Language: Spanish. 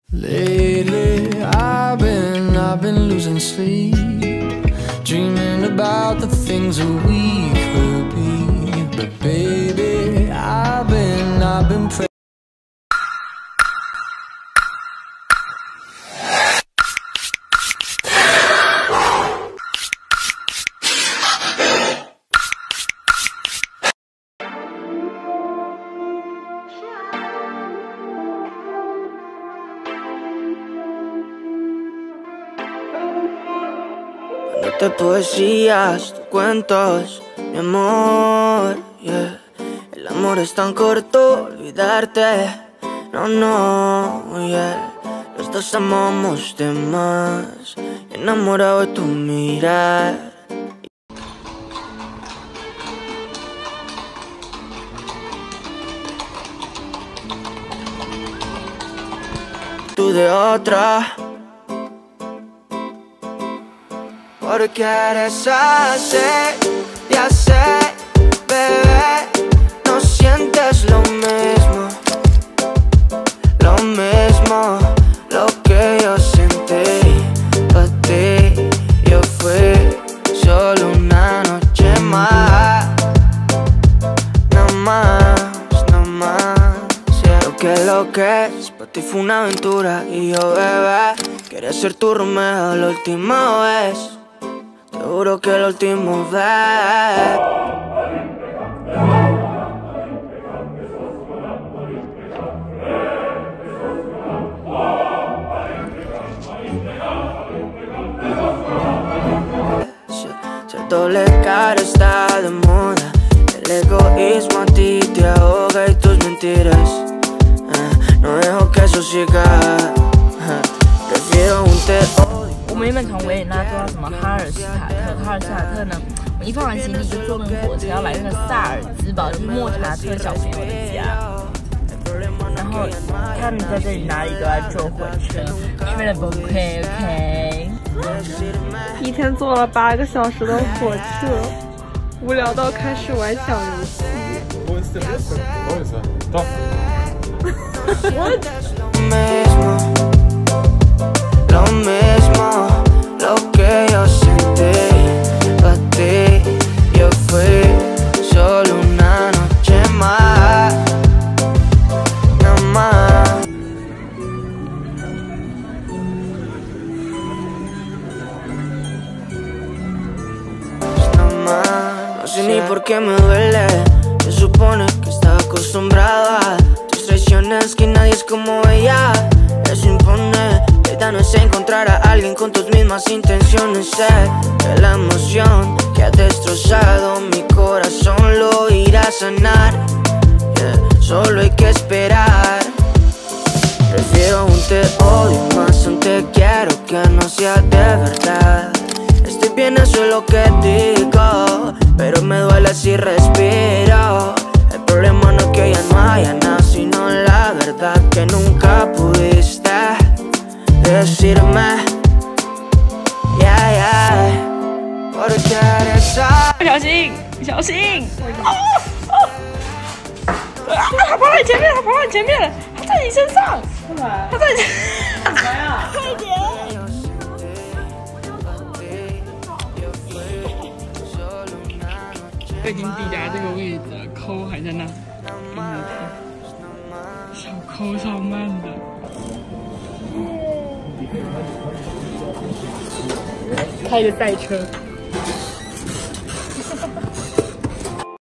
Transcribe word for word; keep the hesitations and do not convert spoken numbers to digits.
Lately, I've been, I've been losing sleep, dreaming about the things that we could be. But baby, I've been, I've been praying. De poesías, de cuentos, mi amor, yeah. El amor es tan corto, olvidarte, no, no, yeah. Los dos amamos de más, enamorado de tu mirar. Tú de otra. Porque eres así, ya sé, bebé, no sientes lo mismo, lo mismo, lo que yo sentí para ti. Yo fui solo una noche más, no más, no más, yeah. Lo que lo que es, para ti fue una aventura y yo, bebé, quería ser tu Romeo la última vez. Seguro que la última vez. Ser doble cara está de moda. El egoísmo a ti te ahoga y tus mentiras. Uh, no dejo que eso siga. Uh, prefiero un te odio. 我们原本从维也纳坐到什么哈尔斯塔特，哈尔斯塔特呢，我们一放完行李就坐那个火车要来那个萨尔兹堡，就是莫查特小朋友的家。然后他们在这里哪里都在坐火车，是为了崩溃 ，OK？ 一天坐了八个小时的火车，无聊到开始玩小游戏。 Lo mismo, lo que yo sentí para ti. Yo fui solo una noche más, no más. No más. No sé ni por qué me duele. Se supone que estaba acostumbrada a tus traiciones, que nadie es como ella. Eso impone. No es encontrar a alguien con tus mismas intenciones. Sé que la emoción que ha destrozado mi corazón lo irá a sanar, yeah. Solo hay que esperar. Prefiero un te odio más un te quiero que no sea de verdad. Estoy bien, eso es lo que digo, pero me duele si respiro. El problema no es que ya no haya nada, sino la verdad que nunca pudiste decirme, yeah, yeah, porque eres así. 小心，小心！哦哦！啊！他跑到你前面，他跑到你前面了，他在你身上。干嘛？他在你。什么呀？快点！我已经抵达这个位置了，抠还在那。嗯，小抠超慢的。 开着赛车。